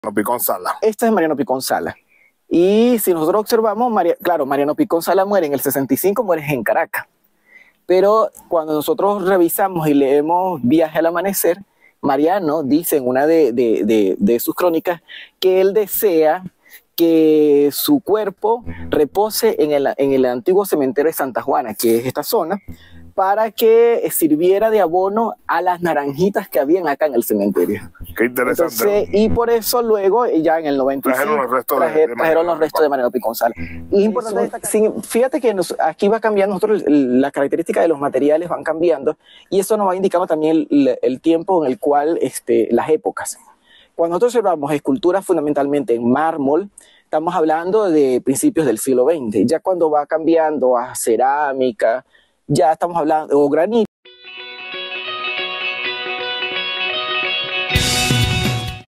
Picón Sala. Este es Mariano Picón Sala. Y si nosotros observamos, claro, Mariano Picón Sala muere en el 65, muere en Caracas. Pero cuando nosotros revisamos y leemos Viaje al Amanecer, Mariano dice en una de sus crónicas que él desea que su cuerpo repose en el antiguo cementerio de Santa Juana, que es esta zona, para que sirviera de abono a las naranjitas que habían acá en el cementerio. Qué interesante. Entonces, y por eso luego, ya en el 95, trajeron los restos de Mariano Picón Sala. Y es importante destacar, fíjate que aquí va cambiando, las características de los materiales van cambiando, y eso nos va indicando también el tiempo en el cual, las épocas. Cuando nosotros observamos esculturas fundamentalmente en mármol, estamos hablando de principios del siglo XX. Ya cuando va cambiando a cerámica, ya estamos hablando, o granito,